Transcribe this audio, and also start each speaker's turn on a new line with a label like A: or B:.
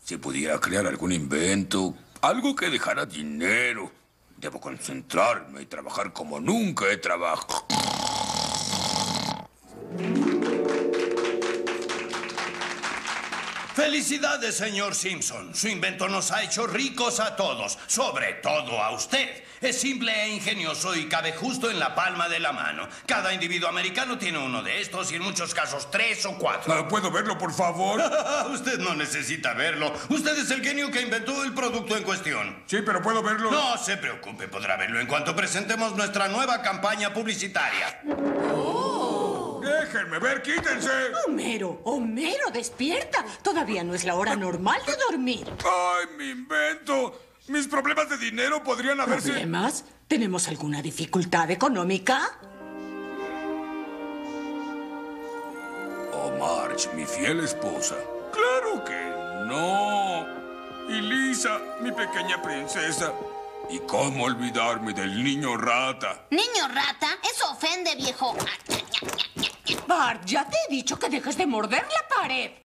A: Si pudiera crear algún invento, algo que dejara dinero. Debo concentrarme y trabajar como nunca he trabajado.
B: Felicidades, señor Simpson. Su invento nos ha hecho ricos a todos, sobre todo a usted. Es simple e ingenioso y cabe justo en la palma de la mano. Cada individuo americano tiene uno de estos y en muchos casos 3 o 4.
A: ¿Puedo verlo, por favor?
B: Usted no necesita verlo. Usted es el genio que inventó el producto en cuestión.
A: Sí, pero ¿puedo verlo?
B: No se preocupe, podrá verlo en cuanto presentemos nuestra nueva campaña publicitaria.
A: Déjenme ver, quítense.
C: Homero, despierta. Todavía no es la hora normal de dormir.
A: ¡Ay, mi invento! Mis problemas de dinero podrían haberse...
C: ¿Problemas? ¿Tenemos alguna dificultad económica?
A: Oh, Marge, mi fiel esposa. ¡Claro que no! Y Lisa, mi pequeña princesa. ¿Y cómo olvidarme del niño rata?
D: ¿Niño rata? Eso ofende, viejo.
C: Bart, ya te he dicho que dejes de morder la pared.